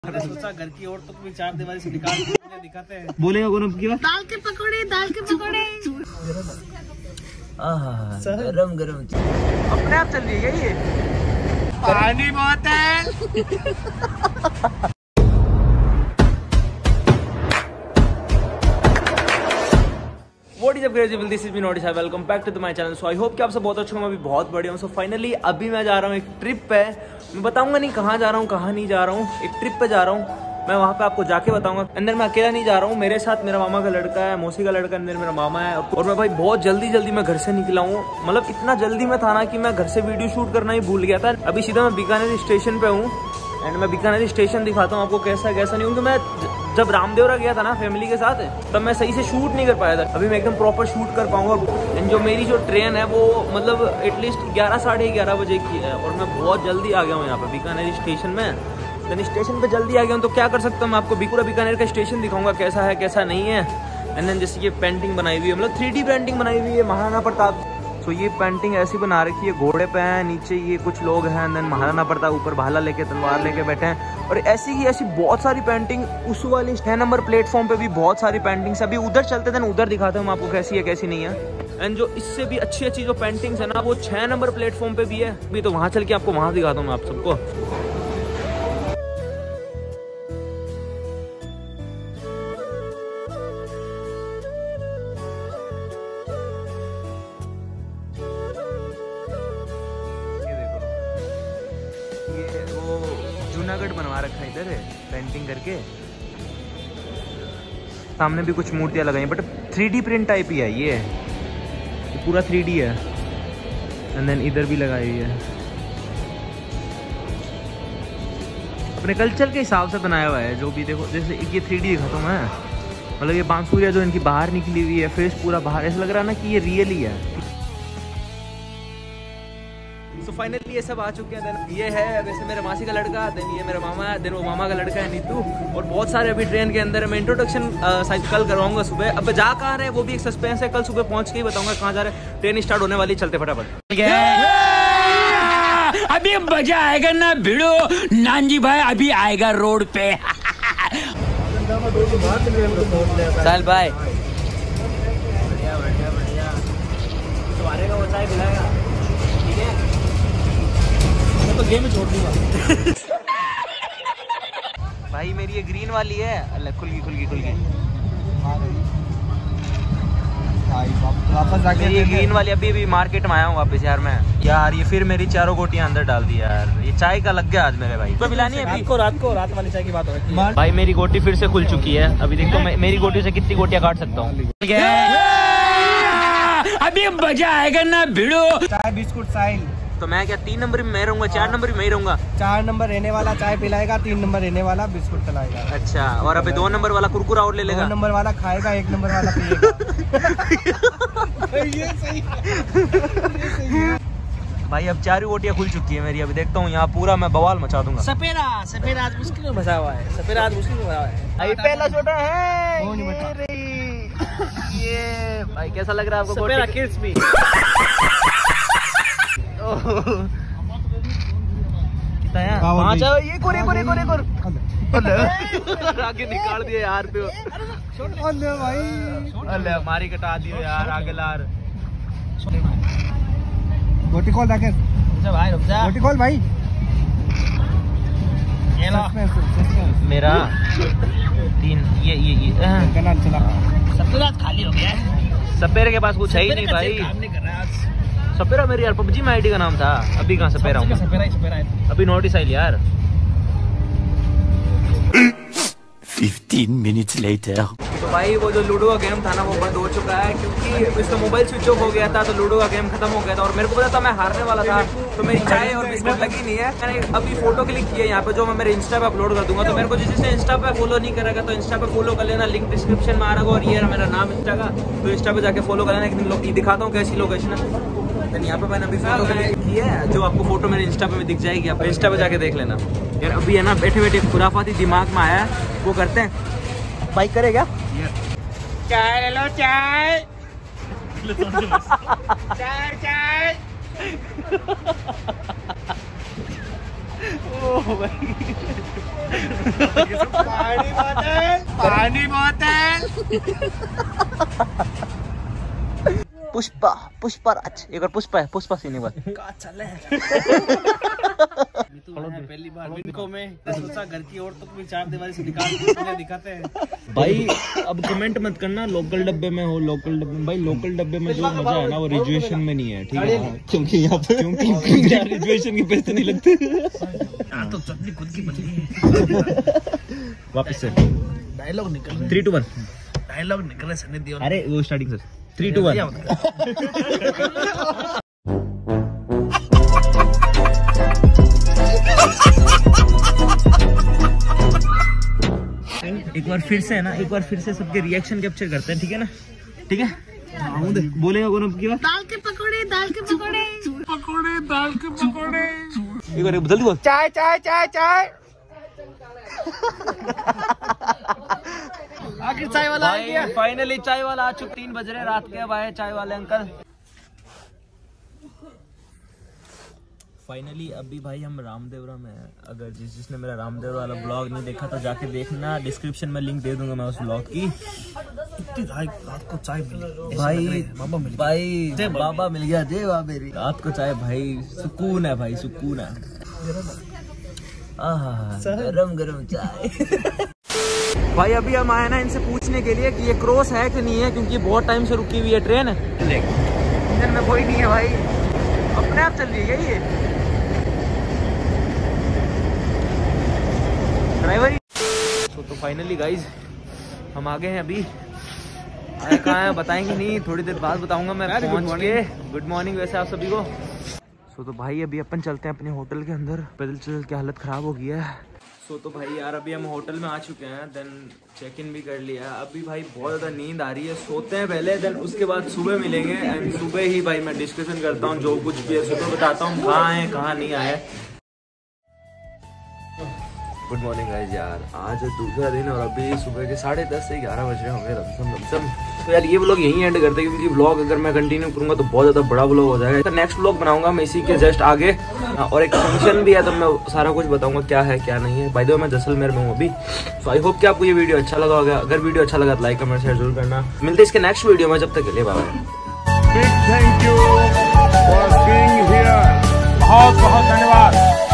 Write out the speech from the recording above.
सोचा घर की औरतों को भी चार दीवारी से निकाल दिखाते हैं। बोलेगा कौन अब की बात? दाल के पकौड़े, दाल के पकौड़े। गरम गरम अपने आप चल रही है ये पानी बहुत है। What is up guys, this is me Notice, welcome back to my channel. So I hope कि आप सब बहुत अच्छे हो, मैं भी बहुत बढ़िया हूँ। So finally अभी मैं जा रहा हूँ एक ट्रिप पे। मैं बताऊंगा नहीं कहाँ जा रहा हूँ, कहाँ नहीं जा रहा हूँ, एक ट्रिप पे जा रहा हूँ। मैं वहाँ पे आपको जाके बताऊंगा। अंदर मैं अकेला नहीं जा रहा हूँ, मेरे साथ मेरा मामा का लड़का है, मौसी का लड़का, अंदर मेरा मामा है। और मैं भाई बहुत जल्दी मैं घर से निकला हूँ। मतलब इतना जल्दी मैं था ना कि मैं घर से वीडियो शूट करना ही भूल गया था। अभी सीधा मैं बीकानेर स्टेशन पे हूँ एंड मैं बीकानेर स्टेशन दिखाता हूँ आपको कैसा नहीं हूँ। मैं जब रामदेवरा गया था ना फैमिली के साथ, तब मैं सही से शूट नहीं कर पाया था। अभी मैं एकदम प्रॉपर शूट कर पाऊंगा। एंड जो मेरी जो ट्रेन है वो मतलब एटलीस्ट 11 साढ़े 11 बजे की है और मैं बहुत जल्दी आ गया हूँ यहाँ पे बीकानेर स्टेशन में। देन स्टेशन पे जल्दी आ गया हूँ तो क्या कर सकता हूँ, मैं आपको पूरा बीकानेर का स्टेशन दिखाऊंगा कैसा है कैसा नहीं है। एंड देन जैसे ये पेंटिंग बनाई हुई है, मतलब 3D पेंटिंग बनाई हुई है महाराणा प्रताप। तो ये पेंटिंग ऐसी बना रखी है, घोड़े पे हैं, नीचे ये कुछ लोग हैं, देन महाराणा प्रताप ऊपर भाला लेके तलवार लेके बैठे हैं। और ऐसी ही ऐसी बहुत सारी पेंटिंग उस वाली 6 नंबर प्लेटफॉर्म पे भी बहुत सारी पेंटिंग्स। अभी उधर चलते थे, उधर दिखाते हैं आपको कैसी है कैसी नहीं है। एंड जो इससे भी अच्छी जो पेंटिंग्स है ना वो 6 नंबर प्लेटफॉर्म पे भी है। अभी तो वहां चल के आपको वहां दिखाता हूँ मैं आप सबको। जूनागढ़ बनवा रखा है इधर है पेंटिंग करके। सामने भी कुछ मूर्तियां लगाई बट 3D प्रिंट टाइप ही है ये पूरा 3D है। एंड देन इधर भी लगाई हुई है, अपने कल्चर के हिसाब से बनाया हुआ है। जो भी देखो जैसे ये 3D दिखाता हूँ मैं, मतलब ये बांसुरिया जो इनकी बाहर निकली हुई है, फेस पूरा बाहर, ऐसा लग रहा है ना कि ये रियल ही है। तो फाइनली ये सब आ चुके हैं। देन ये है वैसे मेरे मासी का लड़का, देन ये मेरा मामा है, देन वो मामा का लड़का है नीतू, और बहुत सारे अभी ट्रेन के अंदर। मैं इंट्रोडक्शन शायद कल करवाऊंगा सुबह। अब जा कहाँ रहे हैं वो भी एक सस्पेंस है, कल सुबह पहुंच के ही बताऊंगा कहाँ जा रहे हैं। ट्रेन स्टार्ट होने वाली, चलते फटाफट। अभी मजा आएगा ना भिड़ो, नानजी भाई अभी आएगा रोड पे। चल भाई तो गेम में छोड़ दूंगा। भाई मेरी ये ग्रीन वाली है, अल्लाह खुल गई। वापस जाके ये ग्रीन वाली अभी मार्केट में आया हूँ वापस यार मैं। यार ये फिर मेरी चारों गोटियां अंदर डाल दी यार। ये चाय का लग गया आज मेरे भाई। तो मिलानी है रात वाली चाय की बात हो रही है। भाई मेरी गोटी फिर से खुल चुकी है। अभी देखो मैं मेरी गोटी से कितनी गोटियां काट सकता हूँ। अभी मजा आएगा ना भिड़ो। चाय बिस्कुट साइल। तो मैं क्या 3 नंबर में मैं रहूंगा, 4 नंबर में मैं रहूंगा? 4 नंबर रहने वाला चाय पिलाएगा, 3 नंबर रहने वाला बिस्कुट खिलाएगा। अच्छा, और अभी 2 नंबर वाला कुरकुरा और ले लेगा। 2 नंबर वाला खाएगा, 1 नंबर वाला पिएगा। ये सही है। भाई अब 4 गोटियां खुल चुकी है मेरी। अभी देखता हूँ यहाँ पूरा मैं बवाल मचा दूंगा। सपेरा आज मुश्किल में फंसा हुआ है। सपेरा आज मुश्किल में फंसा हुआ है। भाई पहला छोटा है ये भाई कैसा लग रहा है आपको? सपेरा किड्स मी। कितना है? 5 है ये। कोरे आगे निकाल दिए यार पे। अल्ले हमारी कटा दियो यार आगे लार। गोटी कॉल भाई, रुक जा। गोटी कॉल भाई। ये लो मेरा 3 ये चला। सपेरा खाली हो गया है। सपेरे के पास कुछ है ही नहीं भाई। काम नहीं कर रहा आज। सपेरा मेरी यार पबजी में आईडी का नाम था। अभी कहाँ सपेरा हूँ? सपेरा है। अभी नोटिस आई यार। 15 minutes later. तो भाई वो जो लूडो का गेम था ना वो बंद हो चुका है क्योंकि इसका मोबाइल स्विच ऑफ हो गया था। तो लूडो का गेम खत्म हो गया था और मेरे को पता था मैं हारने वाला था। तो मेरी चाय और बिस्कुट लगी नहीं है। मैंने अभी फोटो क्लिक की है यहाँ पे, जो मैं मेरे इंस्टा पे अपलोड कर दूंगा। तो मेरे को जिसने इंस्टा पे फॉलो नहीं करेगा तो इंस्टा पे फॉलो कर लेना, लिंक डिस्क्रिप्शन में आ रहा। और ये मेरा नाम इंस्टा का, तो इंस्टा पे जाके फॉलो कर लेना। एक दिन दिखाता हूँ कैसी लोकेशन है। यहाँ पे मैंने अभी फोटो क्लिक की है, जो आपको फोटो मेरे इंस्टा पे दिख जाएगी। आप इंस्टा पे जाके देख लेना यार। अभी है ना बैठे खुराफाती दिमाग में आया है, वो करते हैं। बाइक करे क्या? चाय ले लो, चाय। चाय। ओह भाई पानी बोतल। पुष्पा पुष्पराज, एक बार पुष्पा है, पुष्पा सीने पर पहली बार इनको मैं सोचा घर की औरतों को भी चार दीवारी से निकाल दिखाते हैं भाई। अब कमेंट मत करना लोकल डब्बे में हो, लोकल डब्बे में भाई, लोकल डब्बे में जो मजा है ना वो रिजर्वेशन में नहीं है, ठीक है? क्योंकि यहाँ पे रिजर्वेशन के पैसे नहीं लगते। तो चटनी खुद की बनी है। वापस से डायलॉग निकल रहे, 3 2 1 डायलॉग निकल रहे सनी देओल। अरे वो स्टार्टिंग से 3 2 1। एक बार फिर से है ना, एक बार फिर से सबके रिएक्शन कैप्चर करते हैं, ठीक है ना? ठीक है, बोलेगा कौन अब की बात? दाल के पकौड़े, दाल के पकौड़े, पकौड़े, दाल के पकौड़े। एक बार जल्दी बोल। चाय चाय चाय चाय। आखिर चाय वाला आ गया। फाइनली चाय वाला आ चुका। 3 बज रहे रात के। अब आए चाय वाले अंकल। फाइनली अभी भाई हम रामदेवरा में हैं। अगर जिसने मेरा रामदेवरा वाला ब्लॉग नहीं देखा तो जाके देखना, डिस्क्रिप्शन में लिंक दे दूंगा मैं उस ब्लॉग की। इतनी रात को चाय मिली भाई, भाई बाबा मिल गया, जय बाबा मेरी। रात को चाय भाई सुकून है, भाई सुकून है। गरम गरम चाय। भाई अभी हम आए ना इनसे पूछने के लिए कि ये क्रॉस है कि नहीं है, क्योंकि बहुत टाइम से रुकी हुई है ट्रेन। इंजन में कोई नहीं है भाई, अपने आप चल रही है ये ड्राइवर। तो फाइनली गाइज हम आ गए हैं। अभी आए कहाँ हैं बताएंगे नहीं, थोड़ी देर बाद बताऊंगा मैं पहुंच के। गुड मॉर्निंग वैसे आप सभी को। तो भाई अभी अपन चलते हैं अपने होटल के अंदर। पैदल चल के हालत खराब हो गई है। तो भाई यार अभी हम होटल में आ चुके हैं, देन चेक इन भी कर लिया है। अभी भाई बहुत ज़्यादा नींद आ रही है, सोते हैं पहले, देन उसके बाद सुबह मिलेंगे। एंड सुबह ही भाई मैं डिस्कशन करता हूँ जो कुछ भी है, सुबह बताता हूँ कहाँ है कहाँ नहीं आए। Good morning guys. यार आज दूसरा दिन और अभी सुबह के 10:30 से 11 बज रहे होंगे लमसम। तो यार ये व्लॉग यहीं एंड करते हैं, क्योंकि व्लॉग अगर मैं कंटिन्यू करूंगा तो बहुत ज़्यादा बड़ा व्लॉग हो जाएगा। तो नेक्स्ट व्लॉग बनाऊंगा मैं इसी के जस्ट आगे, और एक फंक्शन भी है तो मैं सारा कुछ बताऊंगा क्या है क्या नहीं है। बाय द वे मैं जैसलमेर में हूँ अभी। सो आई होप कि आपको ये वीडियो अच्छा लगा होगा। अगर वीडियो अच्छा लगा तो लाइक कमेंट शेयर जरूर करना। मिलते हैं इसके नेक्स्ट वीडियो में, जब तक के लिए bye bye. Big thank you for being here. बहुत बहुत धन्यवाद।